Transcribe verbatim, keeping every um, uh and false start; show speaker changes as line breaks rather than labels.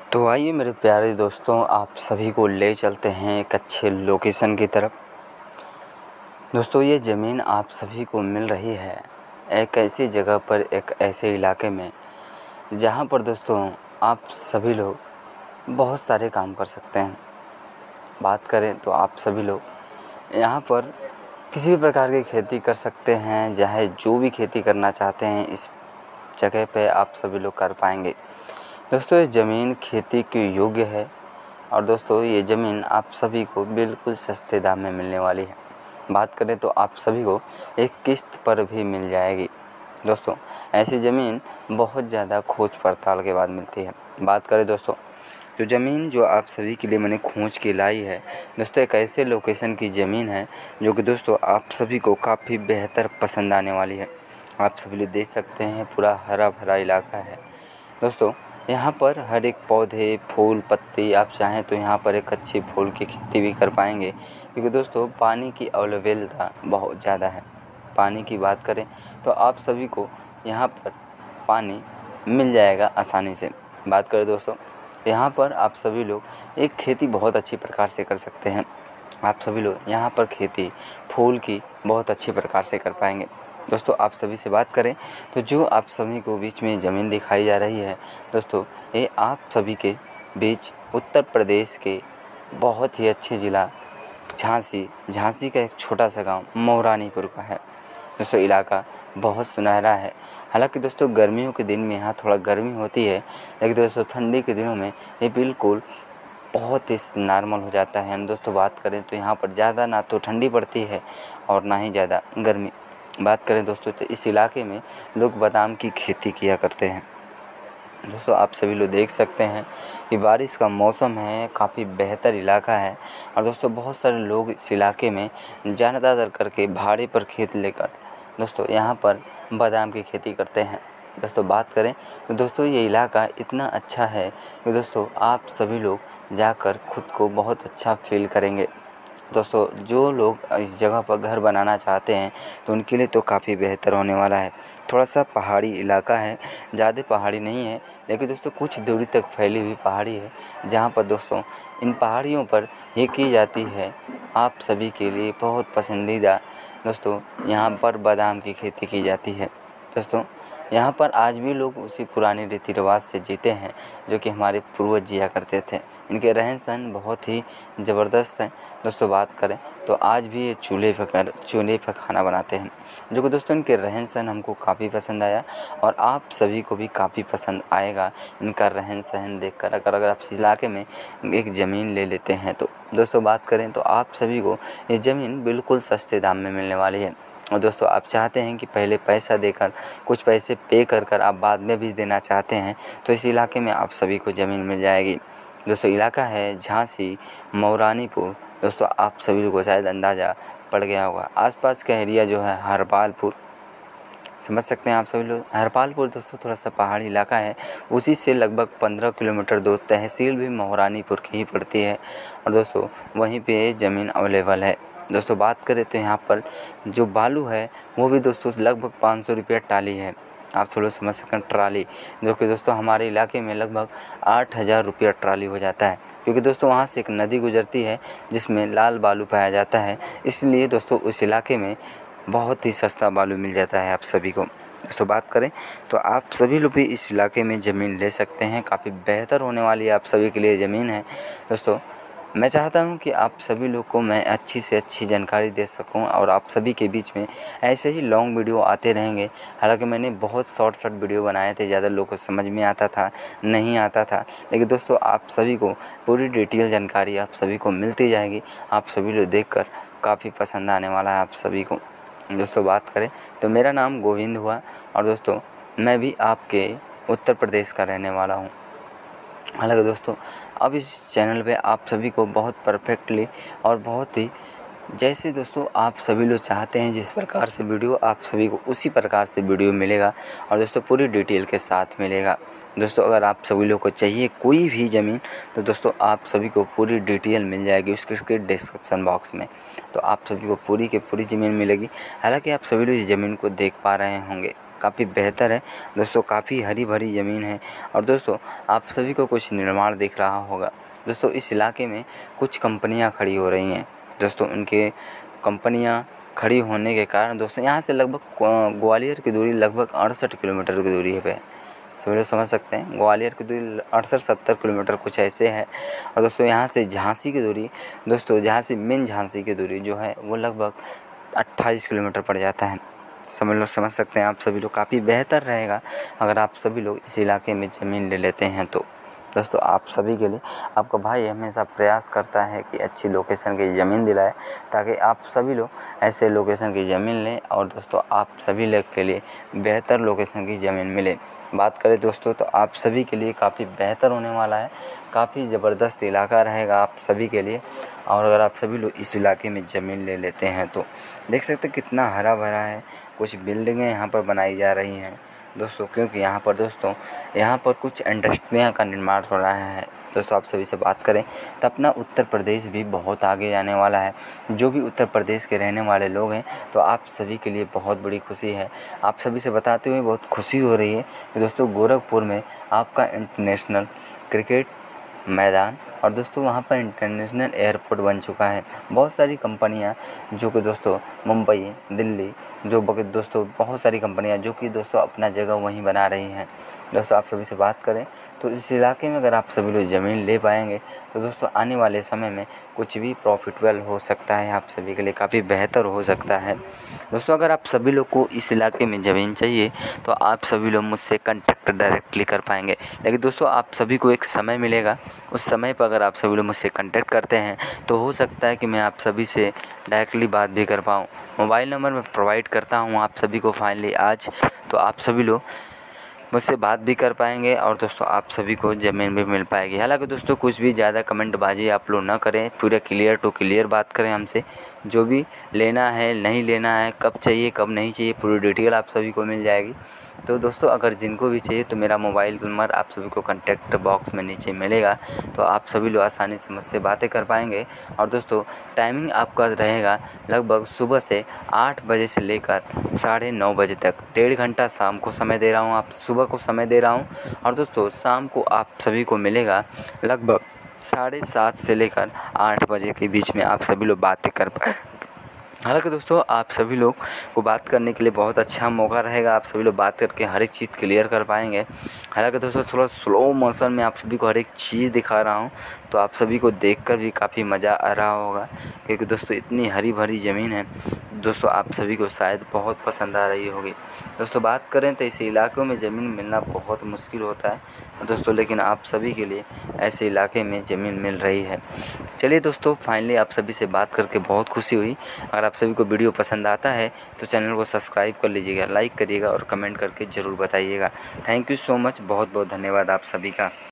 तो आइए मेरे प्यारे दोस्तों, आप सभी को ले चलते हैं एक अच्छे लोकेशन की तरफ। दोस्तों, ये ज़मीन आप सभी को मिल रही है एक ऐसी जगह पर, एक ऐसे इलाके में जहाँ पर दोस्तों आप सभी लोग बहुत सारे काम कर सकते हैं। बात करें तो आप सभी लोग यहाँ पर किसी भी प्रकार की खेती कर सकते हैं, चाहे जो भी खेती करना चाहते हैं इस जगह पे आप सभी लोग कर पाएंगे। दोस्तों, ये ज़मीन खेती के योग्य है और दोस्तों ये ज़मीन आप सभी को बिल्कुल सस्ते दाम में मिलने वाली है। बात करें तो आप सभी को एक किस्त पर भी मिल जाएगी। दोस्तों, ऐसी ज़मीन बहुत ज़्यादा खोज पड़ताल के बाद मिलती है। बात करें दोस्तों, जो ज़मीन जो आप सभी के लिए मैंने खोज के लाई है दोस्तों, एक ऐसे लोकेशन की ज़मीन है जो कि दोस्तों आप सभी को काफ़ी बेहतर पसंद आने वाली है। आप सभी लोग देख सकते हैं, पूरा हरा भरा इलाका है। दोस्तों, यहाँ पर हर एक पौधे, फूल, पत्ती, आप चाहें तो यहाँ पर एक अच्छी फूल की खेती भी कर पाएंगे, क्योंकि दोस्तों पानी की अवेलेबलता बहुत ज़्यादा है। पानी की बात करें तो आप सभी को यहाँ पर पानी मिल जाएगा आसानी से। बात करें दोस्तों, यहाँ पर आप सभी लोग एक खेती बहुत अच्छी प्रकार से कर सकते हैं। आप सभी लोग यहाँ पर खेती फूल की बहुत अच्छी प्रकार से कर पाएंगे। दोस्तों, आप सभी से बात करें तो जो आप सभी को बीच में ज़मीन दिखाई जा रही है दोस्तों, ये आप सभी के बीच उत्तर प्रदेश के बहुत ही अच्छे ज़िला झांसी झांसी का एक छोटा सा गांव मौरानीपुर का है। दोस्तों, इलाका बहुत सुनहरा है। हालांकि दोस्तों गर्मियों के दिन में यहाँ थोड़ा गर्मी होती है, लेकिन दोस्तों ठंडी के दिनों में ये बिल्कुल बहुत ही नॉर्मल हो जाता है। हम दोस्तों बात करें तो यहाँ पर ज़्यादा ना तो ठंडी पड़ती है और ना ही ज़्यादा गर्मी। बात करें दोस्तों तो इस इलाके में लोग बादाम की खेती किया करते हैं। दोस्तों, आप सभी लोग देख सकते हैं कि बारिश का मौसम है, काफ़ी बेहतर इलाका है और दोस्तों बहुत सारे लोग इस इलाके में ज़्यादातर करके भाड़े पर खेत लेकर दोस्तों यहाँ पर बादाम की खेती करते हैं। दोस्तों, बात करें तो दोस्तों ये इलाका इतना अच्छा है कि दोस्तों आप सभी लोग जाकर खुद को बहुत अच्छा फील करेंगे। दोस्तों, जो लोग इस जगह पर घर बनाना चाहते हैं तो उनके लिए तो काफ़ी बेहतर होने वाला है। थोड़ा सा पहाड़ी इलाका है, ज़्यादा पहाड़ी नहीं है, लेकिन दोस्तों कुछ दूरी तक फैली हुई पहाड़ी है, जहाँ पर दोस्तों इन पहाड़ियों पर ये की जाती है आप सभी के लिए बहुत पसंदीदा। दोस्तों, यहाँ पर बादाम की खेती की जाती है। दोस्तों, यहाँ पर आज भी लोग उसी पुराने रीति रिवाज से जीते हैं जो कि हमारे पूर्वज जिया करते थे। इनके रहन सहन बहुत ही ज़बरदस्त है। दोस्तों, बात करें तो आज भी ये चूल्हे पर कर चूल्हे पर खाना बनाते हैं, जो कि दोस्तों इनके रहन सहन हमको काफ़ी पसंद आया और आप सभी को भी काफ़ी पसंद आएगा इनका रहन सहन देखकर, अगर अगर आप इस इलाके में एक ज़मीन ले लेते हैं तो। दोस्तों, बात करें तो आप सभी को ये ज़मीन बिल्कुल सस्ते दाम में मिलने वाली है। और दोस्तों, आप चाहते हैं कि पहले पैसा देकर कुछ पैसे पे कर कर आप बाद में भी देना चाहते हैं तो इस इलाके में आप सभी को ज़मीन मिल जाएगी। दोस्तों, इलाका है झांसी मौरानीपुर। दोस्तों, आप सभी लोगों को शायद अंदाज़ा पड़ गया होगा। आसपास का एरिया जो है हरपालपुर, समझ सकते हैं आप सभी लोग। हरपालपुर दोस्तों थोड़ा सा पहाड़ी इलाका है, उसी से लगभग पंद्रह किलोमीटर दूर तहसील भी मौरानीपुर की ही पड़ती है और दोस्तों वहीं पे ज़मीन अवेलेबल है। दोस्तों, बात करें तो यहाँ पर जो बालू है वो भी दोस्तों लगभग पाँच सौ रुपये टाली है। आप सब लोग समझ सकते हैं, ट्राली, जो कि दोस्तों हमारे इलाके में लगभग आठ हज़ार रुपया ट्राली हो जाता है, क्योंकि दोस्तों वहाँ से एक नदी गुजरती है जिसमें लाल बालू पाया जाता है। इसलिए दोस्तों उस इलाके में बहुत ही सस्ता बालू मिल जाता है आप सभी को। दोस्तों, बात करें तो आप सभी लोग भी इस इलाके में ज़मीन ले सकते हैं, काफ़ी बेहतर होने वाली है आप सभी के लिए ज़मीन है। दोस्तों, मैं चाहता हूं कि आप सभी लोग को मैं अच्छी से अच्छी जानकारी दे सकूं और आप सभी के बीच में ऐसे ही लॉन्ग वीडियो आते रहेंगे। हालांकि मैंने बहुत शॉर्ट शॉर्ट वीडियो बनाए थे, ज़्यादा लोगों को समझ में आता था नहीं आता था, लेकिन दोस्तों आप सभी को पूरी डिटेल जानकारी आप सभी को मिलती जाएगी। आप सभी लोग देखकर काफ़ी पसंद आने वाला है आप सभी को। दोस्तों, बात करें तो मेरा नाम गोविंद हुआ और दोस्तों मैं भी आपके उत्तर प्रदेश का रहने वाला हूँ। हालांकि दोस्तों अब इस चैनल पे आप सभी को बहुत परफेक्टली और बहुत ही जैसे दोस्तों आप सभी लोग चाहते हैं जिस प्रकार से वीडियो, आप सभी को उसी प्रकार से वीडियो मिलेगा और दोस्तों पूरी डिटेल के साथ मिलेगा। दोस्तों, अगर आप सभी लोग को चाहिए कोई भी ज़मीन तो दोस्तों आप सभी को पूरी डिटेल मिल जाएगी उसके डिस्क्रिप्शन बॉक्स में, तो आप सभी को पूरी की पूरी ज़मीन मिलेगी। हालांकि आप सभी लोग इस ज़मीन को देख पा रहे होंगे। काफ़ी बेहतर है दोस्तों, काफ़ी हरी भरी ज़मीन है। और दोस्तों आप सभी को कुछ निर्माण दिख रहा होगा दोस्तों, इस इलाके में कुछ कंपनियां खड़ी हो रही हैं दोस्तों। उनके कंपनियां खड़ी होने के कारण दोस्तों यहाँ से लगभग ग्वालियर की दूरी लगभग अड़सठ किलोमीटर की दूरी है। सभी लोग समझ सकते हैं ग्वालियर की दूरी अड़सठ सत्तर किलोमीटर कुछ ऐसे है। और दोस्तों यहाँ से झांसी की दूरी दोस्तों, जहाँ से मेन झांसी की दूरी जो है वो लगभग अट्ठाईस किलोमीटर पड़ जाता है। सभी लोग समझ सकते हैं, आप सभी लोग काफ़ी बेहतर रहेगा अगर आप सभी लोग इस इलाके में ज़मीन ले लेते हैं तो। दोस्तों आप सभी के लिए आपका भाई हमेशा प्रयास करता है कि अच्छी लोकेशन की ज़मीन दिलाए, ताकि आप सभी लोग ऐसे लोकेशन की ज़मीन लें और दोस्तों आप सभी लोग के लिए बेहतर लोकेशन की ज़मीन मिले। बात करें दोस्तों तो आप सभी के लिए काफ़ी बेहतर होने वाला है, काफ़ी ज़बरदस्त इलाका रहेगा आप सभी के लिए। और अगर आप सभी लोग इस इलाके में ज़मीन ले लेते हैं तो देख सकते हैं कितना हरा भरा है। कुछ बिल्डिंगें यहाँ पर बनाई जा रही हैं दोस्तों, क्योंकि यहाँ पर दोस्तों यहाँ पर कुछ इंडस्ट्रियाँ का निर्माण हो रहा है। दोस्तों आप सभी से बात करें तो अपना उत्तर प्रदेश भी बहुत आगे जाने वाला है। जो भी उत्तर प्रदेश के रहने वाले लोग हैं तो आप सभी के लिए बहुत बड़ी खुशी है। आप सभी से बताते हुए बहुत खुशी हो रही है कि दोस्तों गोरखपुर में आपका इंटरनेशनल क्रिकेट मैदान और दोस्तों वहाँ पर इंटरनेशनल एयरपोर्ट बन चुका है। बहुत सारी कंपनियाँ जो कि दोस्तों मुंबई, दिल्ली, जो दोस्तों बहुत सारी कंपनियाँ जो कि दोस्तों अपना जगह वहीं बना रही हैं। दोस्तों आप सभी से बात करें तो इस इलाके में अगर आप सभी लोग ज़मीन ले पाएंगे तो दोस्तों आने वाले समय में कुछ भी प्रॉफिटेबल हो सकता है, आप सभी के लिए काफ़ी बेहतर हो सकता है। दोस्तों अगर आप सभी लोग को इस इलाके में ज़मीन चाहिए तो आप सभी लोग मुझसे कांटेक्ट डायरेक्टली कर पाएंगे। लेकिन दोस्तों आप सभी को एक समय मिलेगा, उस समय पर अगर आप सभी लोग मुझसे कांटेक्ट करते हैं तो हो सकता है कि मैं आप सभी से डायरेक्टली बात भी कर पाऊँ। मोबाइल नंबर मैं प्रोवाइड करता हूँ आप सभी को फाइनली आज, तो आप सभी लोग मुझसे बात भी कर पाएंगे और दोस्तों आप सभी को ज़मीन भी मिल पाएगी। हालांकि दोस्तों कुछ भी ज़्यादा कमेंटबाजी आप लोग ना करें, पूरा क्लियर टू क्लियर बात करें हमसे। जो भी लेना है नहीं लेना है, कब चाहिए कब नहीं चाहिए, पूरी डिटेल आप सभी को मिल जाएगी। तो दोस्तों अगर जिनको भी चाहिए तो मेरा मोबाइल नंबर आप सभी को कॉन्टैक्ट बॉक्स में नीचे मिलेगा, तो आप सभी लोग आसानी से मुझसे बातें कर पाएंगे। और दोस्तों टाइमिंग आपका रहेगा लगभग सुबह से आठ बजे से लेकर साढ़े नौ बजे तक, डेढ़ घंटा शाम को समय दे रहा हूँ, आप सुबह को समय दे रहा हूँ। और दोस्तों शाम को आप सभी को मिलेगा लगभग साढ़े सात से लेकर आठ बजे के बीच में, आप सभी लोग बातें कर पाए। हालांकि दोस्तों आप सभी लोग को बात करने के लिए बहुत अच्छा मौका रहेगा, आप सभी लोग बात करके हर एक चीज़ क्लियर कर पाएंगे। हालांकि दोस्तों थोड़ा स्लो मोशन में आप सभी को हर एक चीज़ दिखा रहा हूं, तो आप सभी को देखकर भी काफ़ी मज़ा आ रहा होगा, क्योंकि दोस्तों इतनी हरी भरी ज़मीन है दोस्तों, आप सभी को शायद बहुत पसंद आ रही होगी। दोस्तों बात करें तो ऐसे इलाकों में ज़मीन मिलना बहुत मुश्किल होता है दोस्तों, लेकिन आप सभी के लिए ऐसे इलाके में ज़मीन मिल रही है। चलिए दोस्तों फाइनली आप सभी से बात करके बहुत खुशी हुई। अगर आप सभी को वीडियो पसंद आता है तो चैनल को सब्सक्राइब कर लीजिएगा, लाइक करिएगा और कमेंट करके ज़रूर बताइएगा। थैंक यू सो मच, बहुत बहुत धन्यवाद आप सभी का।